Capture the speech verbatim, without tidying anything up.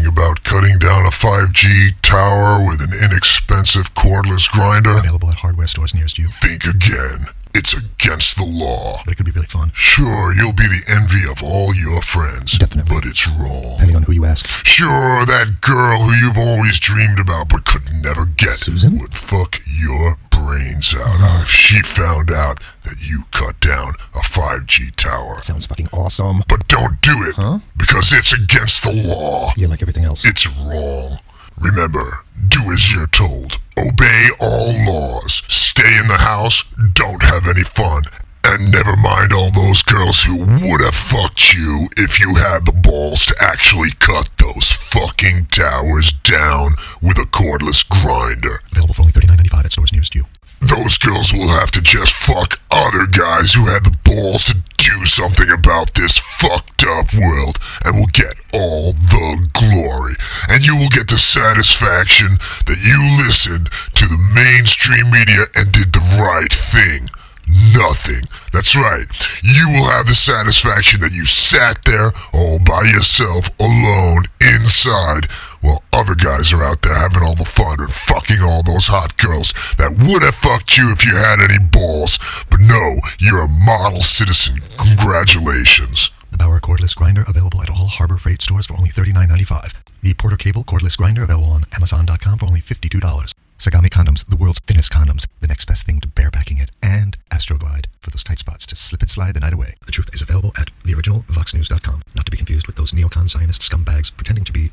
thinking about cutting down a five G tower with an inexpensive cordless grinder? Available at hardware stores nearest you. Think again. It's against the law. But it could be really fun. Sure, you'll be the envy of all your friends. Definitely. But it's wrong. Depending on who you ask. Sure, that girl who you've always dreamed about but could never get Susan? would fuck your brains out uh, if she found out that you cut down a five G tower. Sounds fucking awesome. But don't do it. Huh? Because it's against the law. Yeah, like everything else. It's wrong. Remember, do as you're told. Obey all laws. Stay in the house, don't have any fun, and never mind all those girls who would have fucked you if you had the balls to actually cut those fucking towers down with a cordless grinder. Available for only thirty-nine ninety-five at stores nearest you. Those girls will have to just fuck other guys who had the balls to do something about this fucked up world and will get all the glory. And you will get the satisfaction that you listened to the mainstream media and did the right thing. Nothing. That's right. You will have the satisfaction that you sat there all by yourself, alone, inside, while other guys are out there having all the fun and fucking all those hot girls that would have fucked you if you had any balls. But no, you're a model citizen. Congratulations. The Bauer cordless grinder available at all Harbor Freight stores for only thirty-nine ninety-five. The Porter Cable cordless grinder available on Amazon dot com for only fifty-two dollars. Sagami condoms, the world's thinnest condoms, the next best thing to barebacking it, and Astroglide for those tight spots to slip and slide the night away. The truth is available at the original vox news dot com, not to be confused with those neocon Zionist scumbags pretending to be